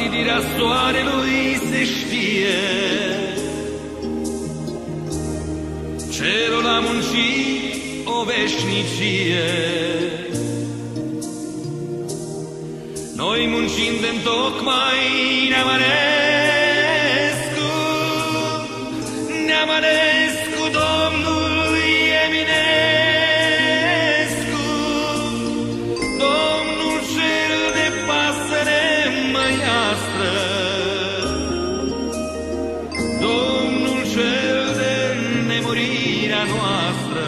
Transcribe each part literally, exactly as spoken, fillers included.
zidirea soarelui se știe, cerul a muncit o veșnicie. Noi muncind întocmai ne-am ales cu, ne-am ales cu Domnul Eminescu, Domnul cel de pasăre măiastră, Domnul cel de nemurirea noastră.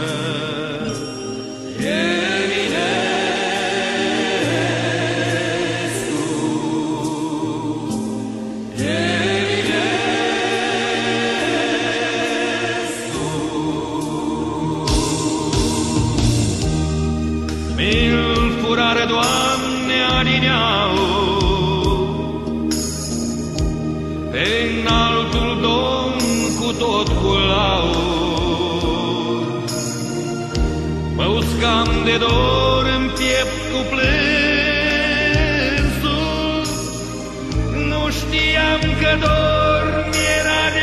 Doamne, alineau pe înaltul Domn cu tot cu laud. Mă uscam de dor în piept cu plânsul, nu știam că dor mi-era de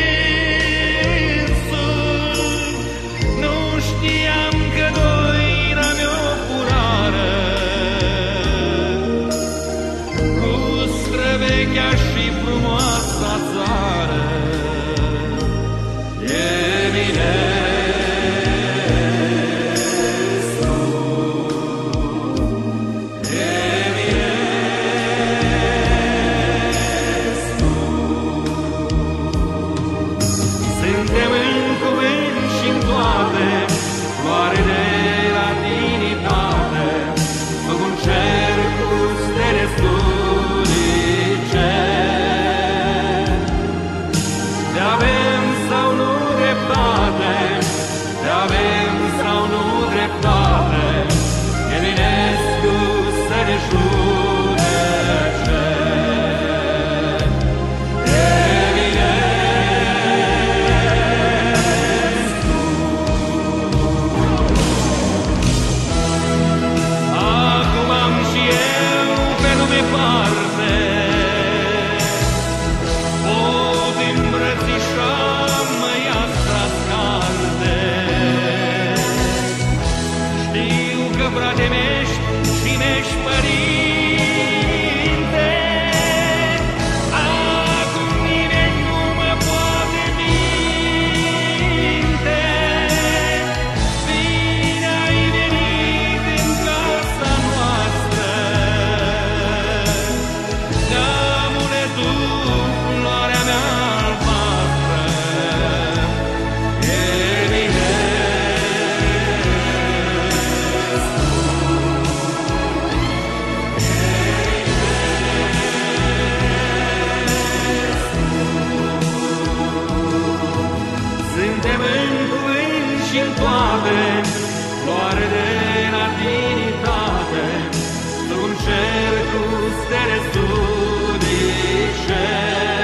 dânsul, nu știam că doina mi-o purară. Vechea și frumoasa țară, Eminescu, Eminescu. Suntem în cuvânt și-n toate, floare de latinitate, sub un cer cu stele sus. De-avem sau nu dreptate, de-avem sau nu dreptate, Eminescu să ne judece. Eminescu. Acum am și eu pe lume parte, frate mești și mești părinte, acum nimeni nu mă poate minte. Bine ai venit în casa noastră, neamule tu, floarea mea albastră. Și-n toate, floare de latinitate, sub un cer cu stele sudice.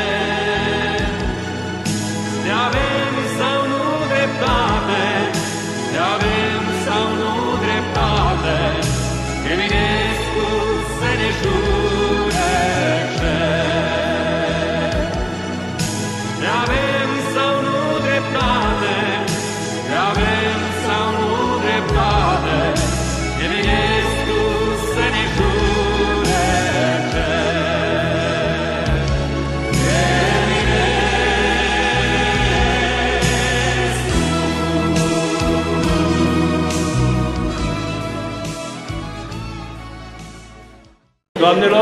De-avem sau nu dreptate, de-avem sau nu dreptate, Eminescu să ne judece. De-avem sau nu dreptate, de-avem sau nu dreptate, Eminescu să ne judece. Eminescu. Doamnelor,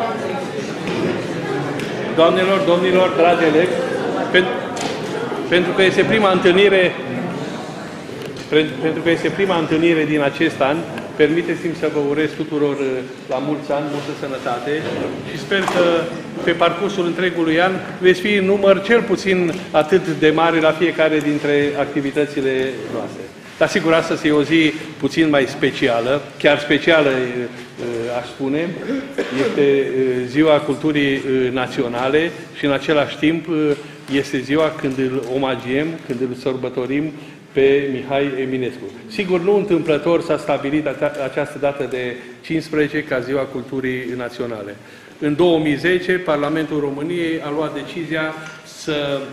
doamnelor, domnilor, dragi elevi, pentru, pentru că este prima întâlnire Pentru că este prima întâlnire din acest an, permiteți-mi să vă urez tuturor la mulți ani, multă sănătate și sper că pe parcursul întregului an veți fi în număr cel puțin atât de mare la fiecare dintre activitățile noastre. Dar sigur, astăzi e o zi puțin mai specială, chiar specială, aș spune. Este Ziua Culturii Naționale și în același timp este ziua când îl omagiem, când îl sărbătorim pe Mihai Eminescu. Sigur, nu întâmplător s-a stabilit această dată de cincisprezece ca Ziua Culturii Naționale. În două mii zece, Parlamentul României a luat decizia să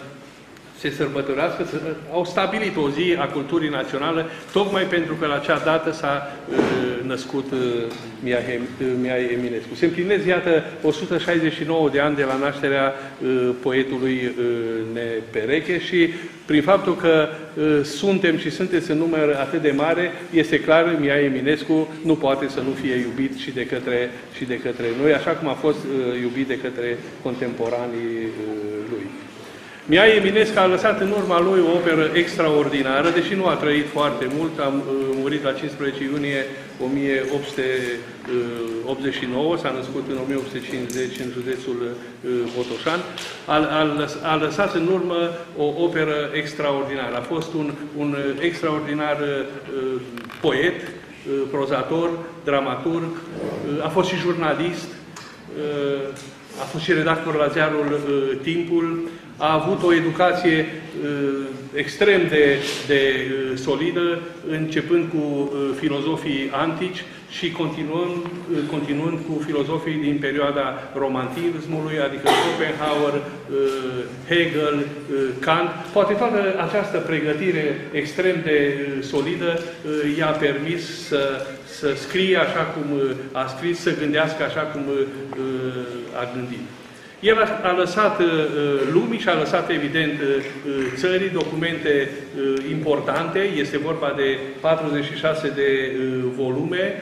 se sărbătorească, să, au stabilit o zi a culturii naționale, tocmai pentru că la acea dată s-a uh, născut uh, Mihai, uh, Mihai Eminescu. Se împlinesc, iată, o sută șaizeci și nouă de ani de la nașterea uh, poetului uh, Nepereche și prin faptul că uh, suntem și sunteți în număr atât de mare, este clar, Mihai Eminescu nu poate să nu fie iubit și de către, și de către noi, așa cum a fost uh, iubit de către contemporanii uh, lui. Mihai Eminescu a lăsat în urma lui o operă extraordinară, deși nu a trăit foarte mult, a murit la cincisprezece iunie o mie opt sute optzeci și nouă, s-a născut în o mie opt sute cincizeci în județul Botoșani, a, a, a lăsat în urmă o operă extraordinară. A fost un, un extraordinar uh, poet, uh, prozator, dramaturg, uh, a fost și jurnalist, uh, a fost și redactor la ziarul uh, Timpul, a avut o educație uh, extrem de, de uh, solidă, începând cu uh, filozofii antici și continuând, uh, continuând cu filozofii din perioada romantismului, adică Schopenhauer, uh, Hegel, uh, Kant. Poate toată această pregătire extrem de uh, solidă uh, i-a permis să, să scrie așa cum uh, a scris, să gândească așa cum uh, a gândit. El a, a lăsat uh, lumii și a lăsat, evident, uh, țării documente uh, importante. Este vorba de patruzeci și șase de uh, volume,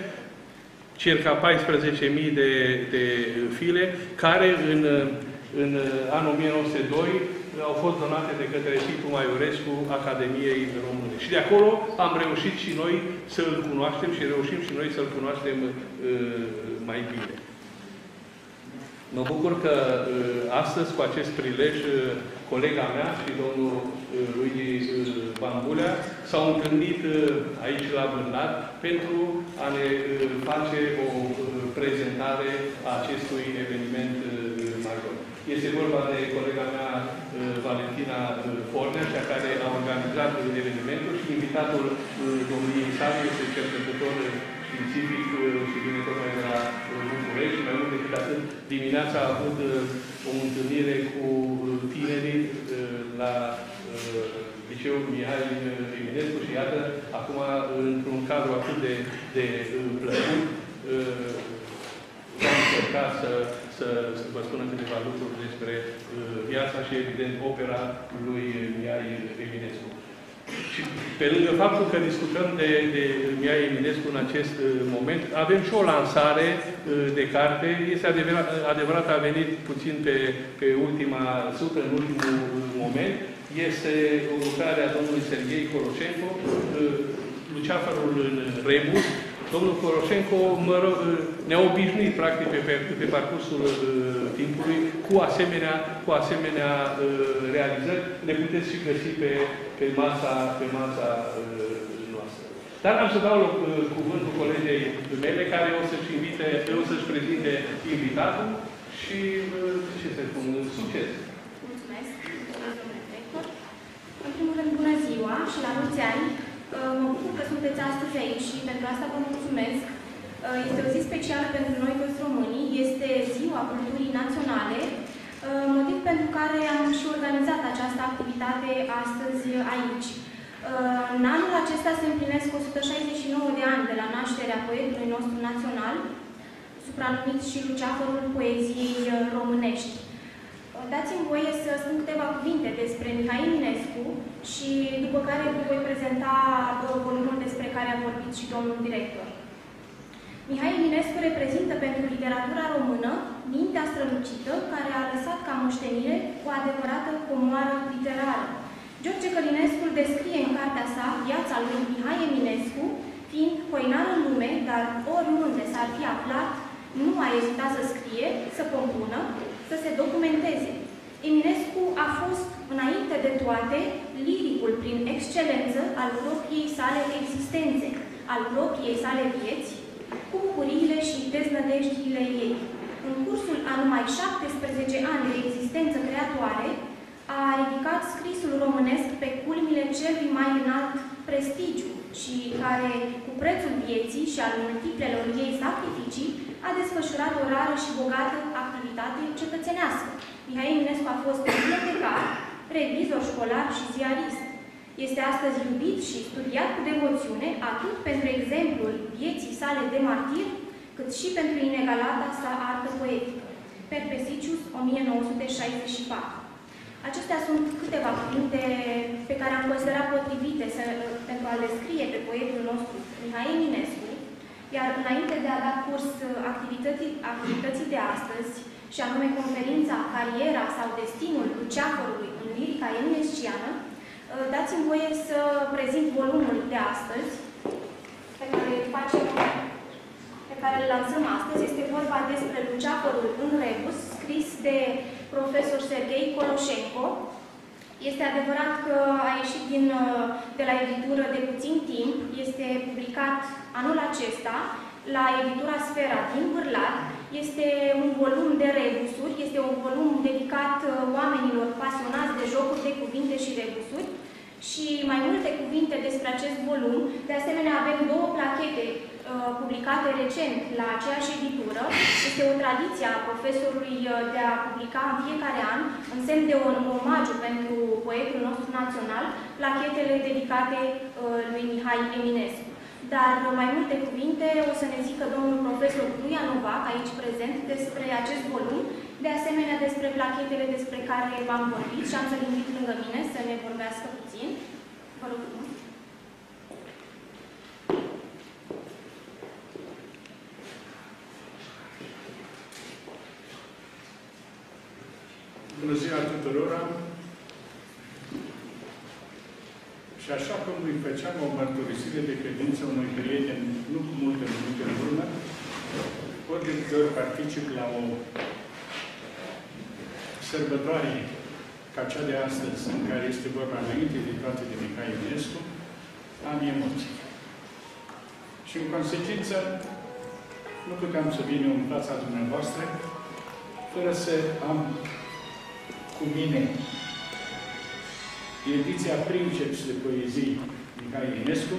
circa paisprezece mii de, de file, care în, în anul o mie nouă sute doi au fost donate de către Titu Maiorescu Academiei Române. Și de acolo am reușit și noi să-l cunoaștem și reușim și noi să-l cunoaștem uh, mai bine. Mă bucur că astăzi, cu acest prilej, colega mea și domnul lui Bambulea s-au întâlnit aici la Bârnat pentru a ne face o prezentare a acestui eveniment major. Este vorba de colega mea, Valentina Fornea, cea care a organizat evenimentul și invitatul domniei sale este cercetător științific și vine tocmai de la București. Mai mult decât atât, dimineața a avut o întâlnire cu tinerii la Liceul Mihai Eminescu și iată, acum, într-un cadru atât de, de plăcut, am încercat să, să, să vă spună câteva lucruri despre viața și, evident, opera lui Mihai Eminescu. Și pe lângă faptul că discutăm de, de Mihai Eminescu în acest uh, moment, avem și o lansare uh, de carte. Este adevărat, adevărat, a venit puțin pe, pe ultima sută, în ultimul moment. Este o lucrare a domnului Serghei Coroșenco, uh, Luceafărul în Rebus. Domnul Coroșenco, mă rog, ne-a obișnuit, practic, pe, pe, pe parcursul uh, timpului cu asemenea, cu asemenea uh, realizări. Le puteți și găsi pe, pe masa, pe masa uh, noastră. Dar am să dau loc, uh, cuvântul colegei mele, care o să-și invite, o să-și prezinte invitatul și, uh, ce să spun, succes! Mulțumesc, domnule director. În primul rând, bună ziua și la mulți ani! Mă bucur că sunteți astăzi aici și pentru asta vă mulțumesc. Este o zi specială pentru noi toți românii, este Ziua Culturii Naționale, motiv pentru care am și organizat această activitate astăzi aici. În anul acesta se împlinesc o sută șaizeci și nouă de ani de la nașterea poetului nostru național, supranumit și Luceafărul poeziei românești. Dați-mi voie să spun câteva cuvinte despre Mihai Eminescu și după care vă voi prezenta volumul despre care a vorbit și domnul director. Mihai Eminescu reprezintă pentru literatura română mintea strălucită care a lăsat ca moștenire o adevărată comoară literară. George Călinescu îl descrie în cartea sa viața lui Mihai Eminescu, fiind hoinar în lume, dar oriunde s-ar fi aflat, nu a ezitat să scrie, să compună, să se documenteze. Eminescu a fost, înainte de toate, liricul prin excelență al propriei sale existențe, al propriei sale vieți, cu bucuriile și deznădejdiile ei. În cursul a numai șaptesprezece ani de existență creatoare, a ridicat scrisul românesc pe culmile celui mai înalt prestigiu și care, cu prețul vieții și al multiplelor ei sacrificii, a desfășurat o rară și bogată activitate cetățenească. Mihai Eminescu a fost bibliotecar, revizor școlar și ziarist. Este astăzi iubit și studiat cu devoțiune atât pentru exemplul vieții sale de martir, cât și pentru inegalata sa artă poetică. Perpesicius, o mie nouă sute șaizeci și patru. Acestea sunt câteva cuvinte pe care am considerat potrivite să, pentru a le scrie pe poetul nostru Mihai Eminescu, iar înainte de a da curs activității, activității de astăzi, și anume conferința Cariera sau Destinul Luceafărului în lirica eminesciană, dați-mi voie să prezint volumul de astăzi, pe care îl facem, pe care îl lansăm astăzi. Este vorba despre Luceafărul în rebus, scris de profesor Serghei Coloșenco. Este adevărat că a ieșit din, de la editură de puțin timp, este publicat anul acesta la editura Sfera din Bârlat. Este un volum de rebusuri, este un volum dedicat oamenilor pasionați de jocuri de cuvinte și rebusuri. Și mai multe cuvinte despre acest volum. De asemenea, avem două plachete uh, publicate recent la aceeași editură. Este o tradiție a profesorului de a publica în fiecare an, în semn de un omagiu pentru poetul nostru național, plachetele dedicate uh, lui Mihai Eminescu. Dar mai multe cuvinte o să ne zică domnul profesor Duia Novac, aici prezent, despre acest volum, de asemenea despre plachetele despre care v-am vorbit și am să-l invit lângă mine să ne vorbească puțin. Vă rog frumos. Bună ziua tuturora! Și așa cum îi făceam o mărturisire de credință unui prieten, nu cu multe minute în urmă, ori de câte ori particip la o sărbătoare ca cea de astăzi, în care este vorba înainte de toate de Mihai Eminescu, am emoții. Și în consecință, nu puteam să vin eu în fața dumneavoastră fără să am cu mine ediția Princeps de poezii Mihai Eminescu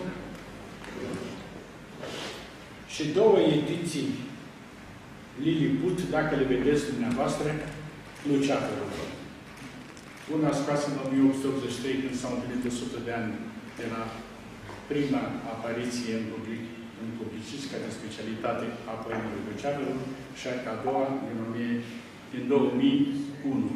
și două ediții Lilliput, dacă le vedeți dumneavoastră, Luceafărul. Una scoasă în o mie opt sute optzeci și trei, când s-au împlinit o sută de ani de la prima apariție în, public, în publicistica de specialitate a poemului Luceafărul, și a doua din, din două mii unu.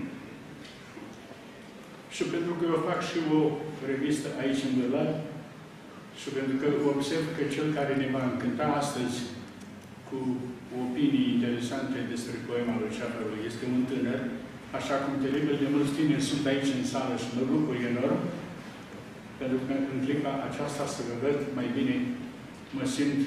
Și pentru că eu fac și o revistă aici în Bârlat, și pentru că observ că cel care ne va încânta astăzi cu opinii interesante despre poema Luceafărului este un tânăr, așa cum teribil de mulți tineri sunt aici în sală și mă bucur enorm, pentru că în clipa aceasta să vă văd mai bine, mă simt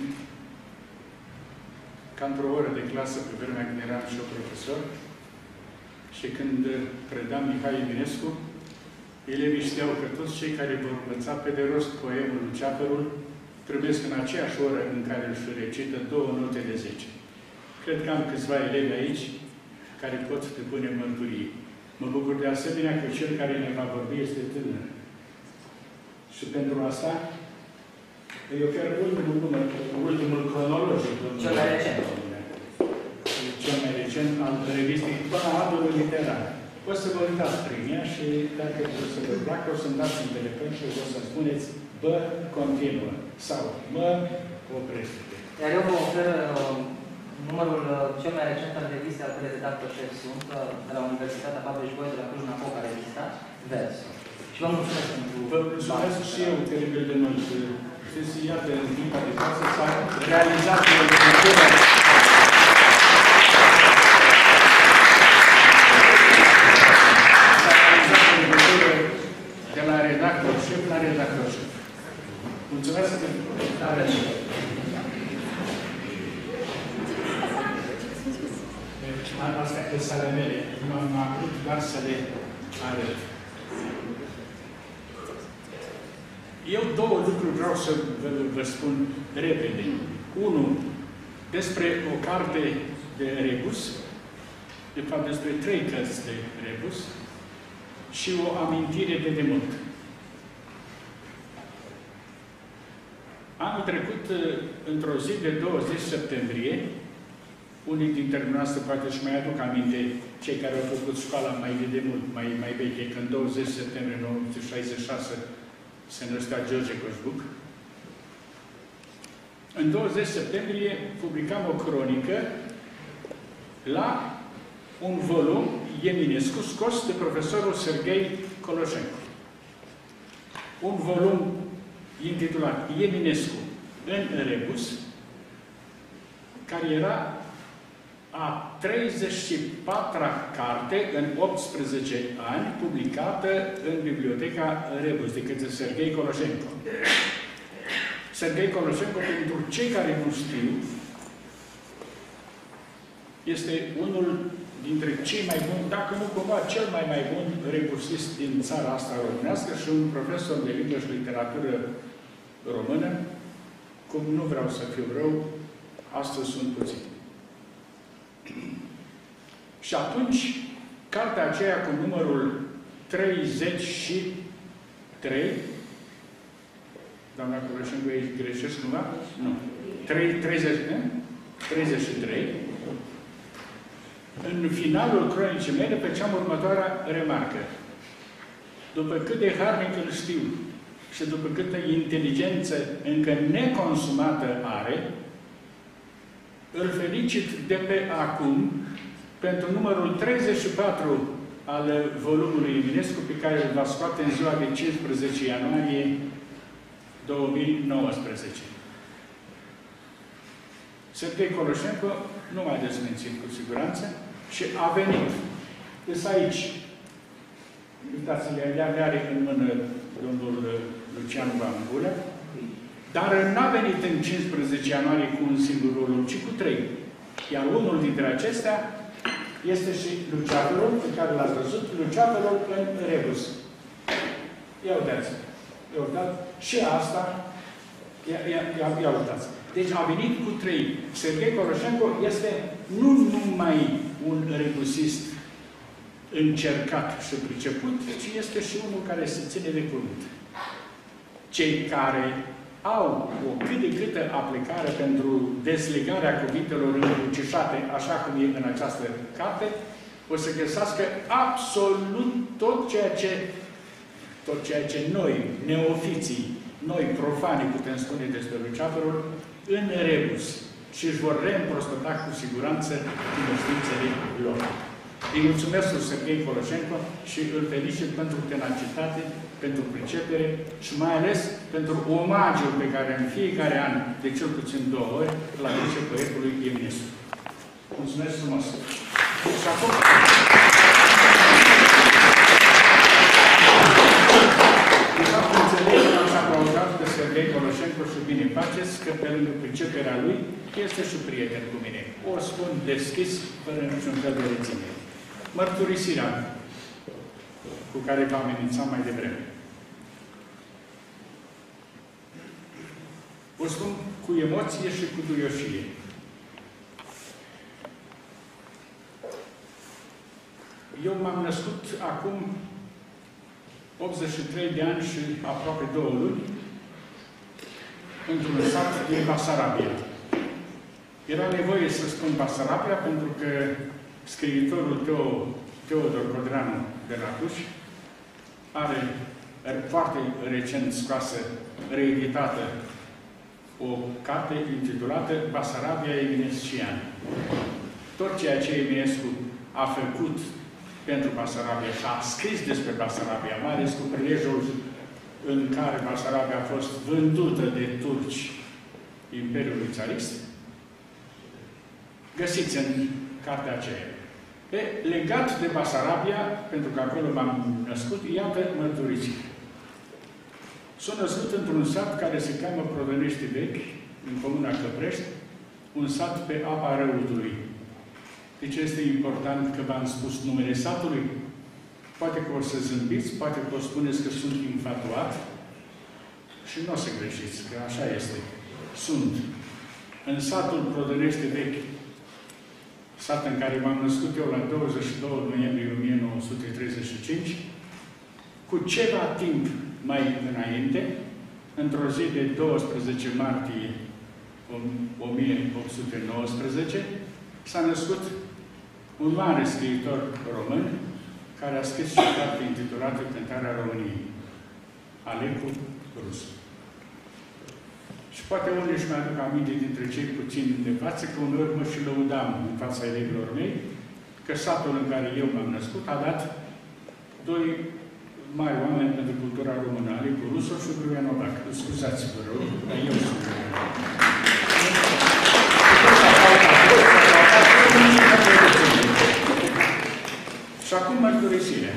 ca într-o oră de clasă pe vremea când eram și eu profesor și când predam Mihai Eminescu, elevii știau că toți cei care vor învăța pe de rost poemul Luceafărul trebuie în aceeași oră în care îl recită două note de zece. Cred că am câțiva elevi aici care pot depune mărturie. Mă bucur de asemenea că cel care ne va vorbi este tânăr. Și pentru asta, îi ofer ultimul, ultimul cronologic. Cel mai recent. Cel mai recent al revistei Panorama Literar. O să vă uitați prin ea și dacă o să vă placă, o să-mi dați un telefon și o să spuneți bă, continuă. Sau mă, oprește-te. Iar eu vă ofer uh, numărul uh, cel mai recent al revistei al cărei redactor șef sunt uh, de la Universitatea Babeș-Bolyai de la Cluj-Napoca, revista Vers. Și vă mulțumesc pentru... Vă mulțumesc și eu teribil de mult. Știți, iată, în clipa de față s-a realizat o lucrătură de la redactor șef la redactor șef. Mulțumesc pentru astea pe sale mele. M-am vrut doar să le arăt. Eu două lucruri vreau să vă, vă spun repede. Unu, despre o carte de rebus, de fapt despre trei cărți de rebus, și o amintire de demult. Anul trecut, într-o zi de douăzeci septembrie, unii dintre noastre poate și mai aduc aminte, cei care au făcut școala mai de demult, mai, mai veche, că în douăzeci septembrie o mie nouă sute șaizeci și șase se născea George Coșbuc. În douăzeci septembrie publicam o cronică la un volum Eminescu scos de profesorul Serghei Coloșenco. Un volum intitulat Eminescu în rebus, care era a treizeci și patra carte în optsprezece ani, publicată în Biblioteca Rebus, de către Serghei Coloșenco. Serghei Coloșenco, pentru cei care nu știu, este unul dintre cei mai buni, dacă nu cumva cel mai mai bun rebusist din țara asta românească și un profesor de limbă și literatură română, cum nu vreau să fiu rău, astăzi sunt puțini. Și atunci, cartea aceea cu numărul treizeci și trei, doamna Coloșenco, ei greșesc cumva? Nu. treizeci, treizeci și trei. În finalul cronicii mele făceam următoarea remarcă. După cât de harnic îl știu și după câtă inteligență încă neconsumată are, îl felicit de pe acum pentru numărul treizeci și patru al volumului Eminescu, pe care îl va scoate în ziua de cincisprezece ianuarie două mii nouăsprezece. Serghei Coloșenco nu m-a dezmințit cu siguranță și a venit. Deci aici, uitați-le, le are în mână domnul Lucian Bambulă, dar n-a venit în cincisprezece ianuarie cu un singur volum, ci cu trei. Iar unul dintre acestea este și Luceafărul, pe care l-ați văzut, Luceafărul în rebus. Ia uitați. Ia uitați. Și asta, ia, ia, ia, ia uitați. Deci a venit cu trei. Serghei Coloșenco este nu numai un rebusist încercat și priceput, ci este și unul care se ține de cuvânt. Cei care au o cât de câtă aplicare pentru deslegarea cuvintelor încrucișate, așa cum e în această carte, o să găsească absolut tot ceea ce, tot ceea ce noi, neofiții, noi, profani, putem spune despre Luceafărul, în rebus. Și își vor reîmprospăta cu siguranță cunoștințele lor. Îi mulțumesc lui Serghei Coloșenco și îl felicit pentru tenacitate, pentru pricepere și mai ales pentru omagiul pe care în fiecare an, de cel puțin două ori, îl aduce poetului Eminescu. Mulțumesc frumos! Și acum... De fapt, înțeleg că ați aplaudat de Serghei Coloșenco și bine faceți că pe lângă priceperea lui este și prieten cu mine. O spun deschis, fără niciun fel de reținere. Mărturisirea cu care v-am amenințat mai devreme. O spun cu emoție și cu duioșie. Eu m-am născut acum optzeci și trei de ani și aproape două luni într-un sat din Basarabia. Era nevoie să spun Basarabia pentru că scriitorul Teo, Teodor Codreanu de la Cluj are foarte recent scoasă, reeditată, o carte intitulată Basarabia Eminescian. Tot ceea ce Eminescu a făcut pentru Basarabia și a scris despre Basarabia, mai ales cu prilejul în care Basarabia a fost vândută de turci Imperiului Țarist, găsiți în cartea aceea. E, legat de Basarabia, pentru că acolo m-am născut, iată mărturisire. Sunt născut într-un sat care se cheamă Prodănești Vechi, în comuna Căprești, un sat pe apa Răutului. De ce este important că v-am spus numele satului? Poate că o să zâmbiți, poate că o spuneți că sunt infatuat și nu o să greșiți, că așa este. Sunt. În satul Prodănești Vechi, sat în care m-am născut eu la douăzeci și doi noiembrie o mie nouă sute treizeci și cinci, cu ceva timp mai înainte, într-o zi de douăsprezece martie o mie opt sute nouăsprezece, s-a născut un mare scriitor român care a scris și o carte intitulată Cântarea României, Alecu Rusu. Și poate unii își mai aduc aminte dintre cei puțini de față, că uneori mă și lăudam în fața elevilor mei, că satul în care eu m-am născut a dat doi mari oameni pentru cultura română, Alecu Rusu și Bruian Obac. Scuzați-vă rău, dar eu sunt. Și acum mărturisirea.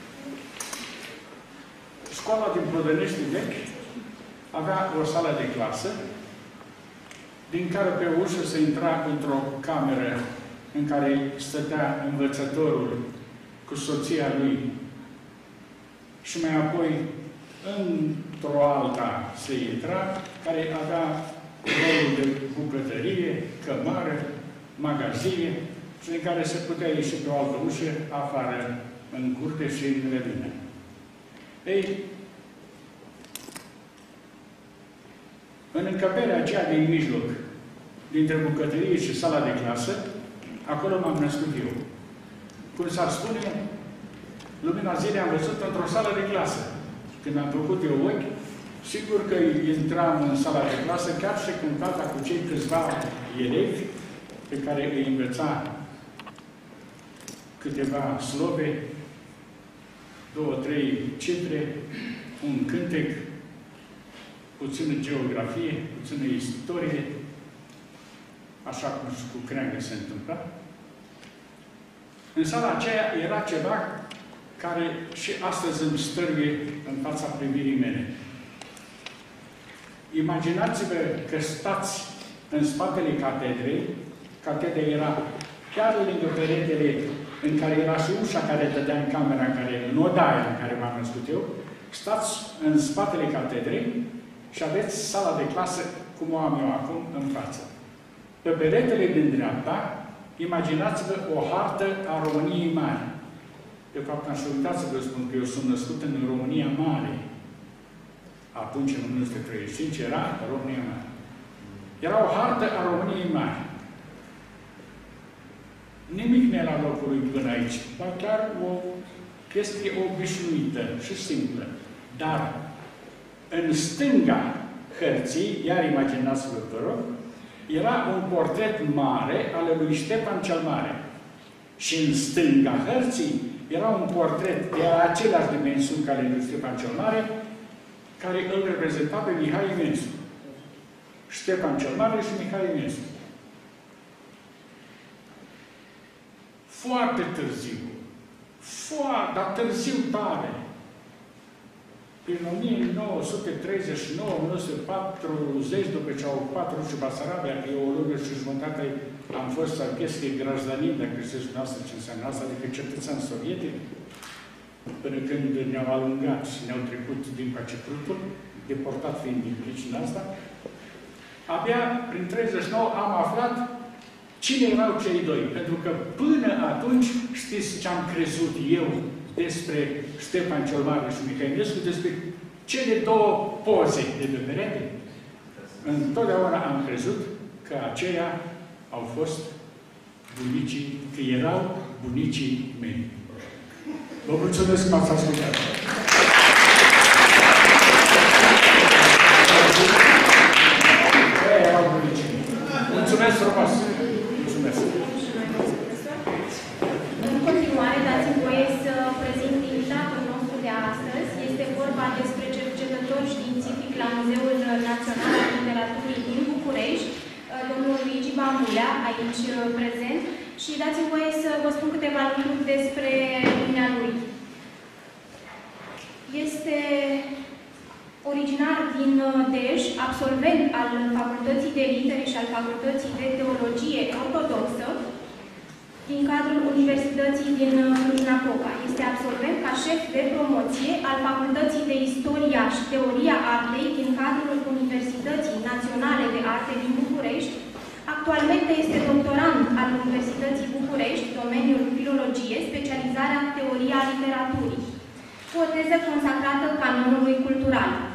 Școala din Plodănești vechi avea o sală de clasă, din care pe ușă se intra într-o cameră în care stătea învățătorul cu soția lui și mai apoi într-o alta se intra, care avea rolul de bucătărie, cămară, magazie, și din care se putea ieși pe o altă ușă, afară, în curte și în grădină. Ei, în încăperea aceea din mijloc, dintre bucătărie și sala de clasă, acolo m-am născut eu. Cum s-ar spune, lumina zilei am văzut într-o sală de clasă. Când am făcut eu ochi, sigur că intram în sala de clasă, chiar și când tata cu cei câțiva elevi, pe care îi învăța câteva slobe, două, trei cifre, un cântec, puțină geografie, puțină istorie, așa cum și cu creangă se întâmpla. În sala aceea era ceva care și astăzi îmi stârnie în fața privirii mele. Imaginați-vă că stați în spatele catedrei. Catedra era chiar lângă peretele în care era și ușa care dădea în camera, în, care, în odaia în care m-am născut eu. Stați în spatele catedrei și aveți sala de clasă, cum o am eu acum, în față. Pe peretele din dreapta, imaginați-vă o hartă a României Mari. De fapt, aș uitați să vă spun că eu sunt născut în România Mare. Atunci, în o mie nouă sute treizeci și cinci, era România Mare. Era o hartă a României Mari. Nimic nu era locul lui până aici, dar chiar o chestie obișnuită și simplă. Dar în stânga hărții, iar imaginați-vă, vă rog, era un portret mare al lui Ștefan cel Mare. Și în stânga hărții era un portret de aceleași dimensiuni ca ale lui Ștefan cel Mare, care îl reprezenta pe Mihai Eminescu. Ștefan cel Mare și Mihai Eminescu. Foarte târziu, foarte, dar târziu tare, prin o mie nouă sute treizeci și nouă - o mie nouă sute patruzeci, după ce au ocupat Rușii Basarabia, că e o lună și jumătate am fost archestii grajdanin, dacă știți dumneavoastră ce înseamnă asta, adică cetățean sovietic, până când ne-au alungat și ne-au trecut din pace trupul, deportat fiind din pricina asta. Abia prin treizeci și nouă am aflat cine erau cei doi. Pentru că până atunci, știți ce am crezut eu despre Ștefan cel Mare și Mihai Eminescu, despre cele două poze de pe perete? Întotdeauna am crezut că aceia au fost bunicii, că erau bunicii mei. Vă mulțumesc că m-ați ascultat. Erau bunicii mei. Mulțumesc frumos! Mulțumesc! În continuare, dați-mi voie să prezint invitatul nostru de astăzi. Este vorba despre cercetător științific la Muzeul Național al Literaturii din București, domnul Luigi Bambulea, aici prezent. Și dați-mi voie să vă spun câteva lucruri despre dumnealui. Este originar din Dej, absolvent al Facultății de Litere și al Facultății de Teologie Ortodoxă, din cadrul Universității din Cluj-Napoca. Este absolvent ca șef de promoție al Facultății de Istoria și Teoria Artei din cadrul Universității Naționale de Arte din București. Actualmente este doctorand al Universității București, domeniul filologie, specializarea Teoria Literaturii, cu o teză consacrată canonului cultural. A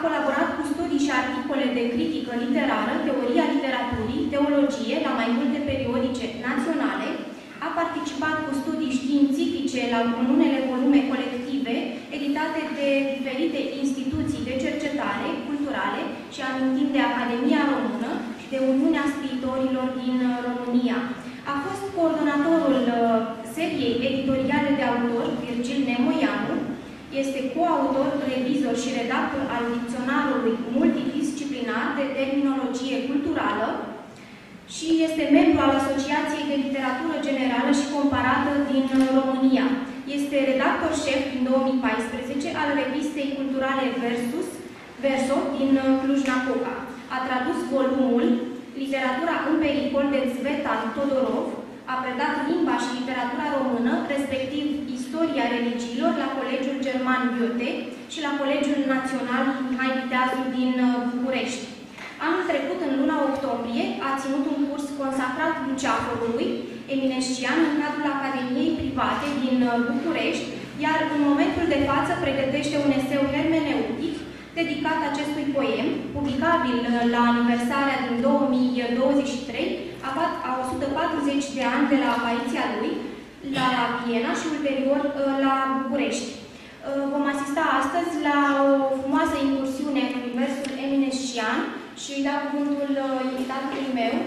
colaborat cu studii și articole de critică literară, teoria literaturii, teologie la mai multe periodice naționale, a participat cu studii științifice la unele volume colective editate de diferite instituții de cercetare culturale și amintim de Academia Română și de Uniunea Scriitorilor din România. A fost coordonatorul seriei editoriale de autor Virgil Nemoianu, este coautor, revizor și redactor al dicționarului multidisciplinar de terminologie culturală și este membru al Asociației de Literatură Generală și Comparată din România. Este redactor șef din două mii paisprezece al revistei culturale Versus, Verso din Cluj-Napoca. A tradus volumul Literatura în pericol de Tzvetan Todorov, a predat limba și literatura română, respectiv istoria religiilor, la Colegiul German Goethe și la Colegiul Național Mihai Viteazu din București. Anul trecut, în luna octombrie, a ținut un curs consacrat Luceafărului eminescian în cadrul Academiei Private din București, iar în momentul de față pregătește un eseu hermeneutic dedicat acestui poem, publicabil la aniversarea din două mii douăzeci și trei, a o sută patruzeci de ani de la apariția lui la Viena și ulterior la București. Vom asista astăzi la o frumoasă incursiune în universul eminescian și îi dau cuvântul invitatului meu.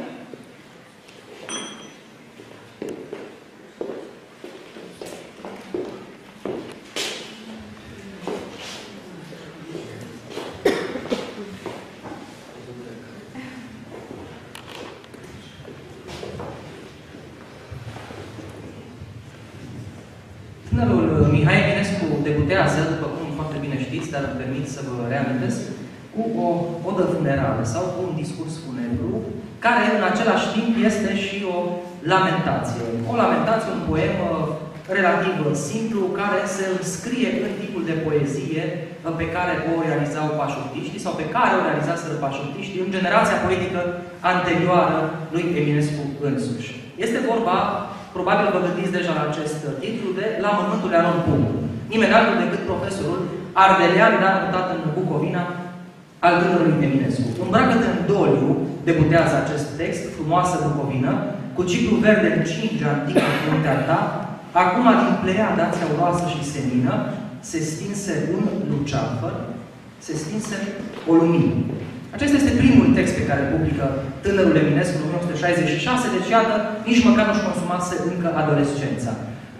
Tânărul Mihai Eminescu debutează, după cum foarte bine știți, dar îmi permit să vă reamintesc, cu o odă funerală sau cu un discurs funebru, care în același timp este și o lamentație. O lamentație, un poem relativ simplu, care se înscrie în tipul de poezie pe care o realizau pașortiștii sau pe care o realizaseră pașortiștii în generația poetică anterioară lui Eminescu însuși. Este vorba, probabil vă gândiți deja la acest titlu, de La mormântul lui Aron Pumu. Nimeni altul decât profesorul ardelean, dar mutat în Bucovina, al tânărului Eminescu. Îmbracă-te în doliu, debutează acest text, frumoasă Bucovină, cu ciclu verde în cinge antică fruntea ta, acum din pleiada țeauroasă și senină, se stinse un luceafăr, se stinse o lumină. Acesta este primul text pe care îl publică tânărul Eminescu în o mie nouă sute șaizeci și șase, deci iată, nici măcar nu-și consumase încă adolescența.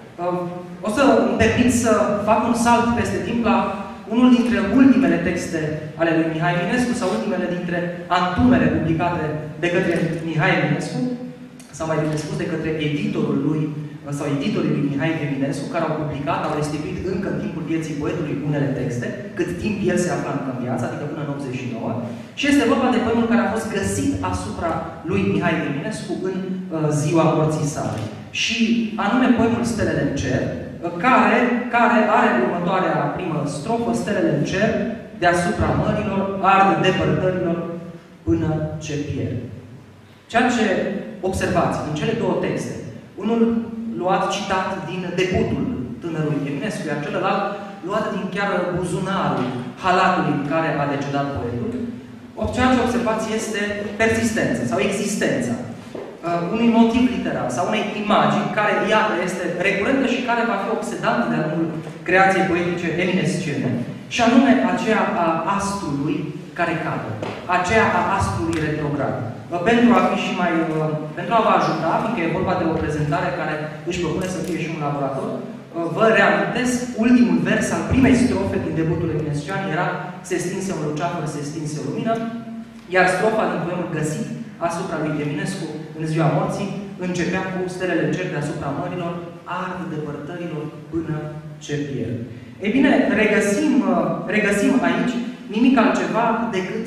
O să îmi permit să fac un salt peste timp la unul dintre ultimele texte ale lui Mihai Eminescu sau ultimele dintre antumele publicate de către Mihai Eminescu, sau mai bine spus, de către editorul lui sau editorii lui Mihai Eminescu, care au publicat, au restituit încă în timpul vieții poetului unele texte, cât timp el se afla încă în viață, adică până în optzeci și nouă, și este vorba de poemul care a fost găsit asupra lui Mihai Eminescu în uh, ziua morții sale. Și anume poemul Stelele în cer, care, care are următoarea primă strofă: Stelele în cer, deasupra mărilor, ard depărtărilor până ce pierd. Ceea ce observați în cele două texte, unul luat, citat din debutul tânărului Eminescu, iar celălalt luat din chiar buzunarul halatului în care a decedat poetul, ceea ce observați este persistența sau existența uh, unui motiv literar sau unei imagini care, iată, este recurentă și care va fi obsedantă de-a lungul creației poetice eminesciene, și anume aceea a astrului care cade, aceea a astrului retrograd. Pentru a fi și mai, pentru a vă ajuta, fiindcă e vorba de o prezentare care își propune să fie și un laborator, vă reamintesc ultimul vers al primei strofe din debutul eminescian, era se stinse un luceafăr, se stinse o lumină, iar strofa din poemul găsit asupra lui Eminescu în ziua morții începea cu stelele în cer deasupra mărilor, ard depărtărilor până ce pierd. Ei bine, regăsim, regăsim aici nimic altceva decât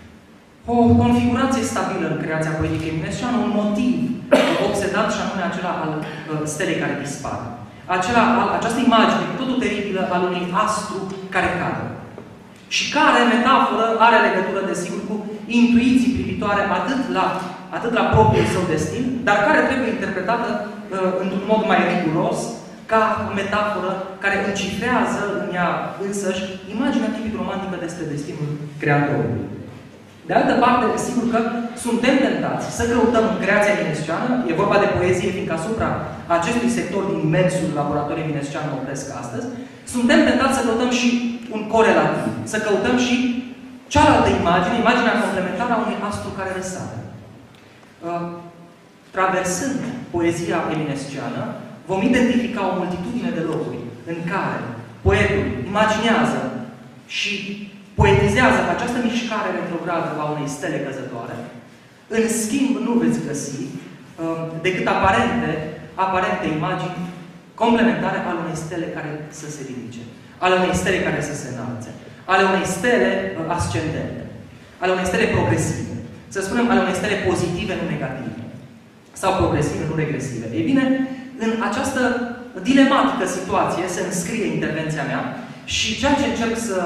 o configurație stabilă în creația poetică eminesciană, un motiv obsedant și anume acela al stelei care dispare. Acela, această imagine totul teribilă al unui astru care cade. Și care, metaforă, are legătură, desigur, cu intuiții privitoare atât la, atât la propriul său destin, dar care trebuie interpretată uh, într-un mod mai riguros ca o metaforă care încifrează în ea însăși imaginea tipic romantică despre destinul Creatorului. De altă parte, sigur că suntem tentați să căutăm în creația eminesciană, e vorba de poezie, fiindcă asupra acestui sector din imensul laborator eminescian mă opresc astăzi, suntem tentați să căutăm și un corelativ, să căutăm și cealaltă imagine, imaginea complementară a unui astru care răsare. Uh, traversând poezia eminesciană, vom identifica o multitudine de locuri în care poetul imaginează și poetizează această mișcare retrogradă a unei stele căzătoare. În schimb, nu veți găsi uh, decât aparente, aparente imagini complementare ale unei stele care să se ridice, ale unei stele care să se înalțe, ale unei stele uh, ascendente, ale unei stele progresive, să spunem, ale unei stele pozitive, nu negative, sau progresive, nu regresive. Ei bine, în această dilematică situație se înscrie intervenția mea și ceea ce încerc să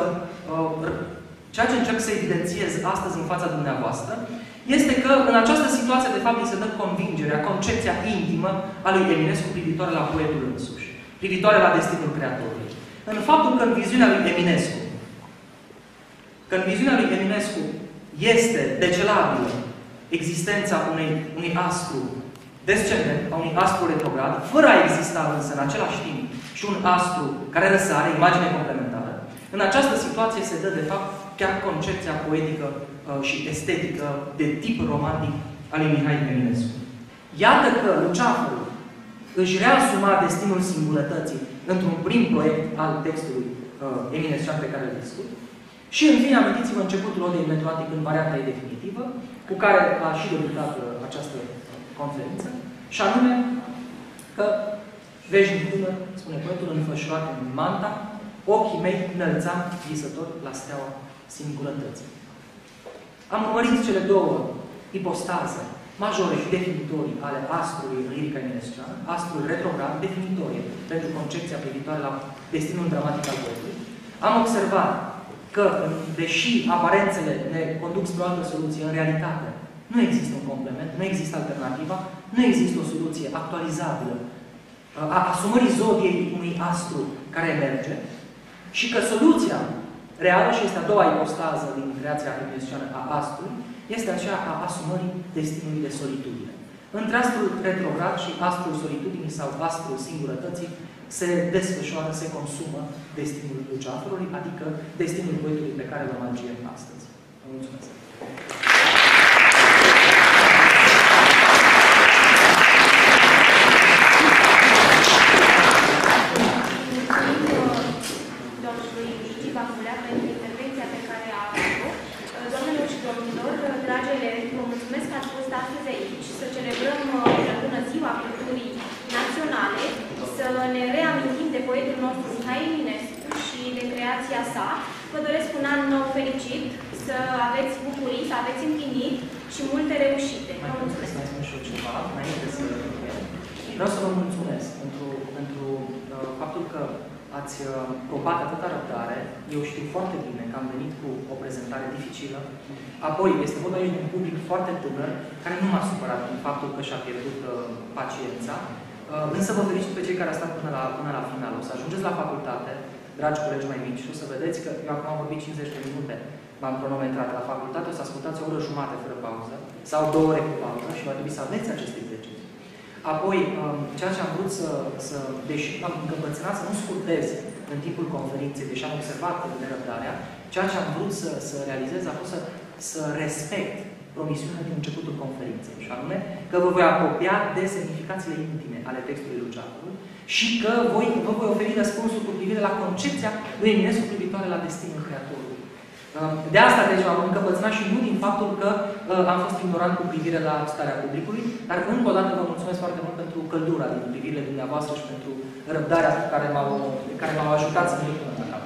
ceea ce încerc să evidențiez astăzi în fața dumneavoastră este că în această situație, de fapt, îi se dă convingerea, concepția intimă a lui Eminescu privitoare la poetul însuși, privitoare la destinul Creatorului. În faptul că în viziunea lui Eminescu, că în viziunea lui Eminescu este decelabilă existența unei, unui astru descendent, a unui astru retrograd, fără a exista însă în același timp și un astru care răsare, imagine complementară. În această situație se dă, de fapt, chiar concepția poetică uh, și estetică de tip romantic al lui Mihai Eminescu. Iată că Luceafărul își reasuma destinul singurătății într-un prim proiect al textului uh, eminescian pe care îl discut. Și, în fine, amintiți-vă începutul odei metroatic în varianta ei definitivă, cu care a și debutat uh, această conferință, și anume că veșnic tânăr, spune poetul, înfășurat în manta, ochii mei înălțam visător la steaua singurătății. Am urmărit cele două ipostaze majore și definitorii ale astrului în lirica eminesciană, astrul retrograd, definitorie pentru concepția privitoare la destinul dramatic al poetului. Am observat că, deși aparențele ne conduc spre o altă soluție, în realitate nu există un complement, nu există alternativa, nu există o soluție actualizabilă a asumării zodiei unui astru care emerge, și că soluția reală, și este a doua ipostază din creația eminesciană a astrului, este aceea a asumării destinului de solitudine. Între astrul retrograd și astrul solitudinii sau astrul singurătății se desfășoară, se consumă destinul Luceafărului, adică destinul poetului pe care îl omagiem astăzi. Vă mulțumesc! Ne reamintim de poetul nostru Mihai Eminescu și de creația sa. Vă doresc un an nou fericit, să aveți bucurii, să aveți împlinit și multe reușite. Vă mulțumesc! Mai spun și eu ceva, înainte să... Vreau să vă mulțumesc pentru, pentru uh, faptul că ați uh, probat atâta răbdare. Eu știu foarte bine că am venit cu o prezentare dificilă. Apoi, este vorba aici de un public foarte tânăr, care nu m-a supărat în faptul că și-a pierdut uh, paciența. Uh, însă vă felicit pe cei care au stat până la, până la final. O să ajungeți la facultate, dragi colegi mai mici, și o să vedeți că eu acum am vorbit cincizeci de minute, m-am cronometrat la facultate, o să ascultați o oră jumate fără pauză, sau două ore cu pauză, și va trebui să aveți aceste exerciții. Apoi, um, ceea ce am vrut să, să deși am încăpățânat să nu scurtez în timpul conferinței, deși am observat nerăbdarea, ceea ce am vrut să, să realizez a fost să, să respect promisiunea din începutul conferinței, și anume că vă voi apropia de semnificațiile intime ale textului Luceafărului și că voi, vă voi oferi răspunsuri cu privire la concepția lui Eminescu privitoare la destinul Creatorului. De asta, deci, am încăpățânat și nu din faptul că am fost ignorant cu privire la starea publicului, dar încă o dată vă mulțumesc foarte mult pentru căldura din privirile dumneavoastră și pentru răbdarea care m-au ajutat să merg până la capăt.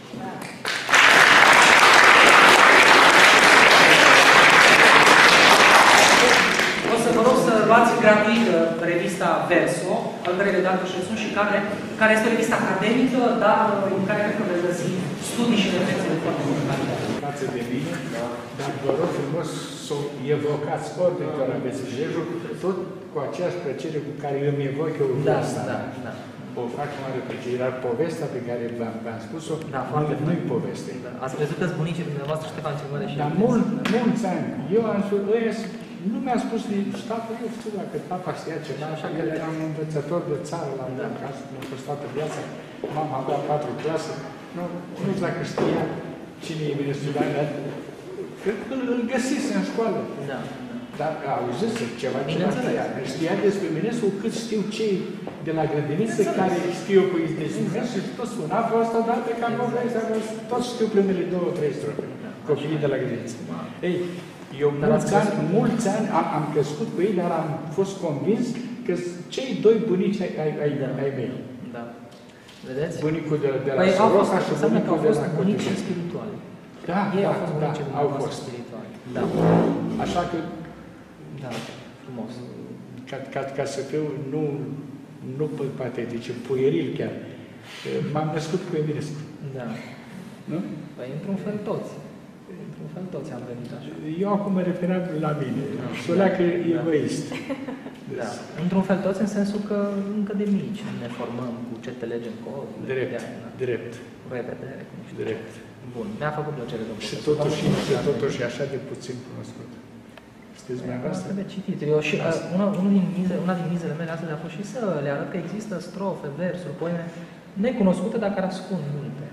O să vă rog să luați gratuit revista Verso, al cărei redactor și sunt și care, care este o revistă academică, dar în care cred că veți găsi studii și reflexii de foarte bună calitate. Față de mine, dar vă rog frumos să evocați ori de ori aveți prilejul, tot cu aceeași plăcere cu care eu mi evoc eu da, da, da. o fac mare plăcere, dar povestea pe care v-am spus-o, Da, foarte nu, nu-i poveste. Da. Ați crezut că bunicii dumneavoastră Ștefan cel Mare și Dar mult, mulți ani, eu am spus, ăia, nu mi-a spus nici statul, eu știu dacă tata știa ceva, așa că eram învățător de țară la mine acasă, mi-a fost toată viața, mama avea patru clase, nu, nu știu dacă știa cine e Eminescu, dar cred că îl găsise în școală. Da. Dar auzise ceva, ceva știa. Știa despre Eminescu cât știu cei de la grădiniță care știu cu Eminescu și tot spun. A fost odată ca povestea, tot știu primele două, trei strofe. Copiii de la grădiniță. Ei, eu mulți ani, mulți ani am, am crescut cu ei, dar am fost convins că cei doi bunici ai, ai, ai, ai mei. Da. Vedeți? Bunicul de, de la păi Soroca și bunicul bunicul de la Cotice. bunicii spirituali. Da, Ei da, au fost da, bunicii au dumneavoastră fost. spirituali. Da. Așa că, Da, frumos. ca, ca, ca să fiu, nu, nu patetic, pueril chiar, m-am născut cu Eminescu. Da. Nu? Păi, într-un fel toți. Într-un fel toți am venit așa. Eu acum mă referam la mine. Sulea că e egoist. Da. Într-un fel toți, în sensul că încă de mici ne formăm cu ce te legem cod. Drept, da. drept, Revedere, cum știu. drept. Bun, mi-a făcut plăcere, domnul Și profesor. totuși, Vă mulțumesc. și totuși e așa de puțin cunoscut. Știți Asta dumneavoastră? trebuie citit. Eu și, uh, una, unul din mize, una din mizele mele astăzi a fost și să le arăt că există strofe, versuri, poeme necunoscute, dar care ascund multe.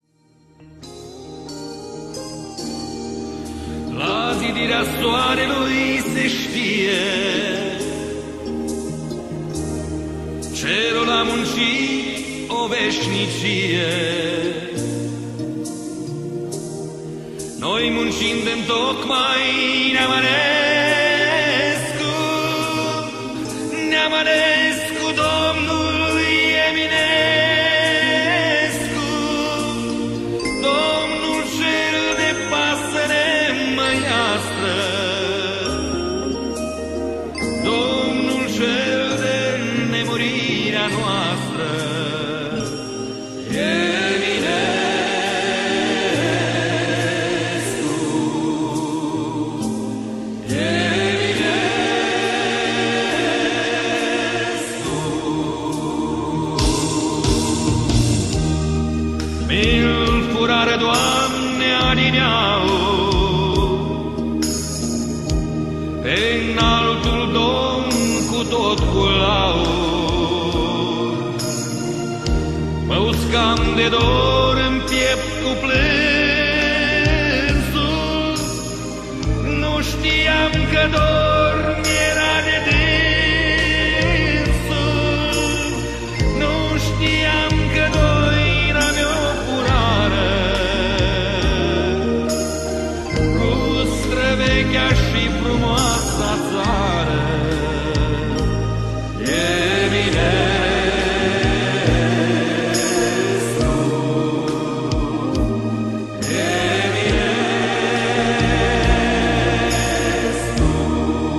La zidirea soarelui se știe, cerul a muncit o veșnicie. Noi muncind întocmai ne-am ales cu, ne-am ales cu Domnul Eminescu, Domnul cel de pasăre măiastră, Domnul cel de nemurirea noastră. Doamne, alineau pe înaltul Domn cu tot cu laud. Mă uscam de dor în piept cu plânsul, nu știam că dor mi-era de dânsul, nu știam că doina mi-o curară. Vechea și frumoasa țară, Eminescu, Eminescu.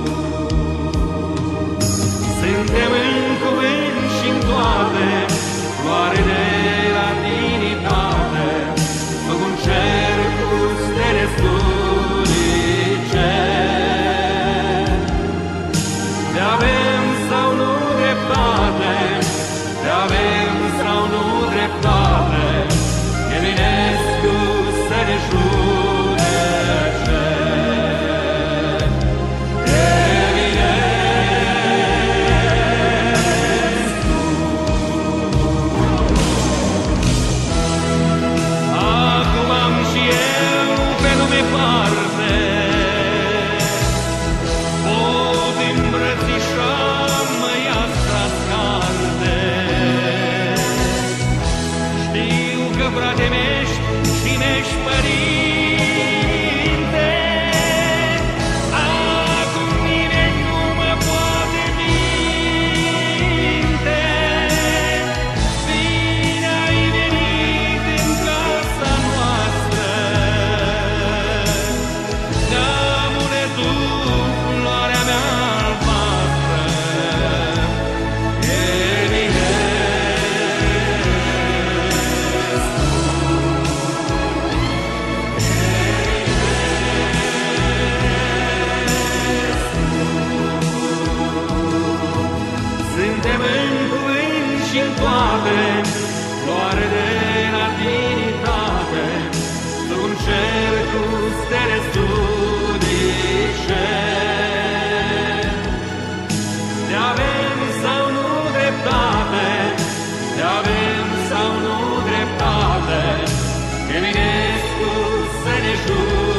și în toate, floare de la dignitate, într-un cer cu stele studice. De avem sau nu dreptate, de avem sau nu dreptate, Eminescu să ne jure.